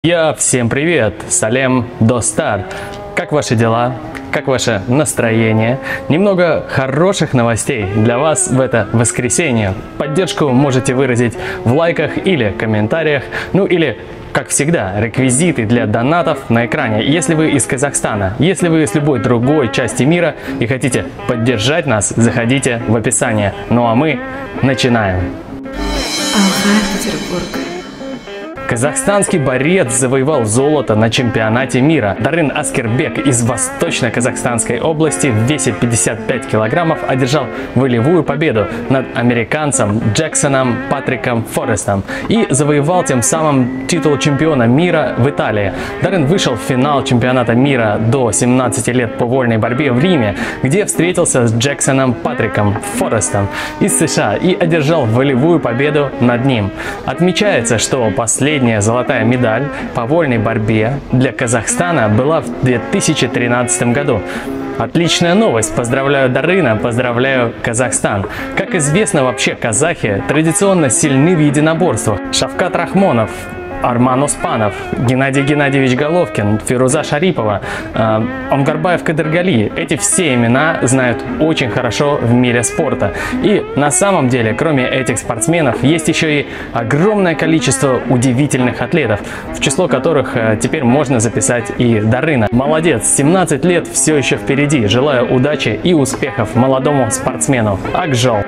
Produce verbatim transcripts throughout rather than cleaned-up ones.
Я всем привет, Салем Достар. Как ваши дела? Как ваше настроение? Немного хороших новостей для вас в это воскресенье. Поддержку можете выразить в лайках или комментариях, ну или, как всегда, реквизиты для донатов на экране. Если вы из Казахстана, если вы из любой другой части мира и хотите поддержать нас, заходите в описание. Ну а мы начинаем. Петербург. Казахстанский борец завоевал золото на чемпионате мира. Дарын Аскербек из Восточно-Казахстанской области в весе пятьдесят пять килограммов одержал волевую победу над американцем Джексоном Патриком Форестом и завоевал тем самым титул чемпиона мира в Италии. Дарын вышел в финал чемпионата мира до семнадцати лет по вольной борьбе в Риме, где встретился с Джексоном Патриком Форестом из США и одержал волевую победу над ним. Отмечается, что последний золотая медаль по вольной борьбе для Казахстана была в две тысячи тринадцатом году. Отличная новость. Поздравляю Дарына, поздравляю Казахстан. Как известно, вообще казахи традиционно сильны в единоборствах. Шавкат Рахмонов, Арман Оспанов, Геннадий Геннадьевич Головкин, Фируза Шарипова, э, Онгарбаев Кадыргали. Эти все имена знают очень хорошо в мире спорта. И на самом деле, кроме этих спортсменов, есть еще и огромное количество удивительных атлетов, в число которых э, теперь можно записать и Дарына. Молодец, семнадцать лет все еще впереди. Желаю удачи и успехов молодому спортсмену. Акжол.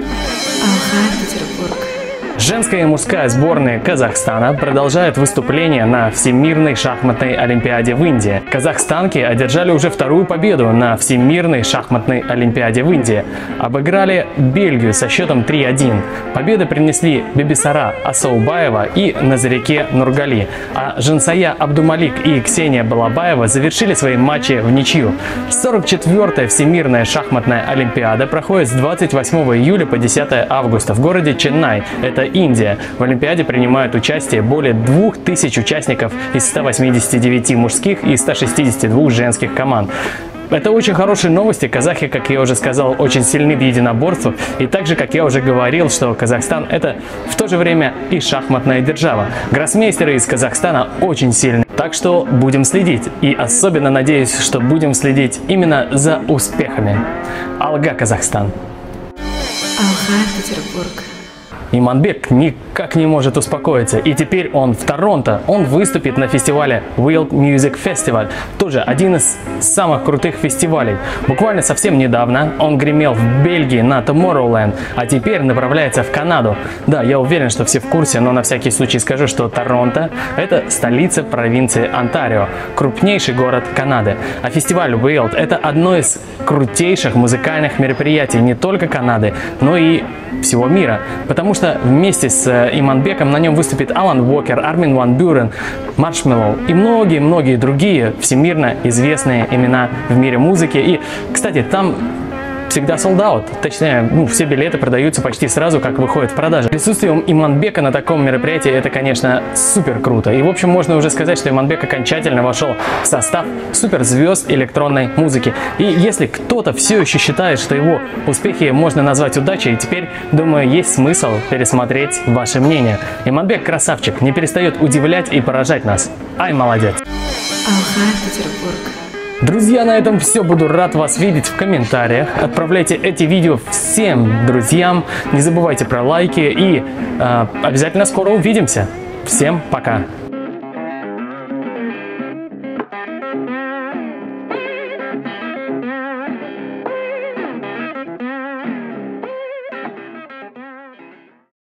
Женская и мужская сборные Казахстана продолжают выступление на Всемирной шахматной олимпиаде в Индии. Казахстанки одержали уже вторую победу на Всемирной шахматной олимпиаде в Индии. Обыграли Бельгию со счетом три один. Победы принесли Бибисара Асаубаева и Назарике Нургали. А Жансая Абдумалик и Ксения Балабаева завершили свои матчи в ничью. сорок четвёртая Всемирная шахматная олимпиада проходит с двадцать восьмого июля по десятое августа в городе Ченнай. Это Индия. В Олимпиаде принимают участие более двух тысяч участников из ста восьмидесяти девяти мужских и ста шестидесяти двух женских команд. Это очень хорошие новости. Казахи, как я уже сказал, очень сильны в единоборствах. И также, как я уже говорил, что Казахстан — это в то же время и шахматная держава. Гроссмейстеры из Казахстана очень сильны. Так что будем следить. И особенно надеюсь, что будем следить именно за успехами. Алга, Казахстан. Алга, Петербург. Иманбек никак не может успокоиться, и теперь он в Торонто. Он выступит на фестивале World Music Festival, тоже один из самых крутых фестивалей. Буквально совсем недавно он гремел в Бельгии на Tomorrowland, а теперь направляется в Канаду. Да, я уверен, что все в курсе, но на всякий случай скажу, что Торонто – это столица провинции Онтарио, крупнейший город Канады. А фестиваль World – это одно из крутейших музыкальных мероприятий не только Канады, но и всего мира, потому что вместе с Иманбеком на нем выступит Алан Уокер, Армин ван Бюрен, Маршмеллоу и многие-многие другие всемирно известные имена в мире музыки. И, кстати, там всегда sold out, точнее, ну, все билеты продаются почти сразу, как выходят в продажу. Присутствием Иманбека на таком мероприятии это, конечно, супер круто. И, в общем, можно уже сказать, что Иманбек окончательно вошел в состав суперзвезд электронной музыки. И если кто-то все еще считает, что его успехи можно назвать удачей, теперь, думаю, есть смысл пересмотреть ваше мнение. Иманбек красавчик, не перестает удивлять и поражать нас. Ай, молодец. Алга, Петербург. Друзья, на этом все. Буду рад вас видеть в комментариях. Отправляйте эти видео всем друзьям. Не забывайте про лайки и э, обязательно скоро увидимся. Всем пока!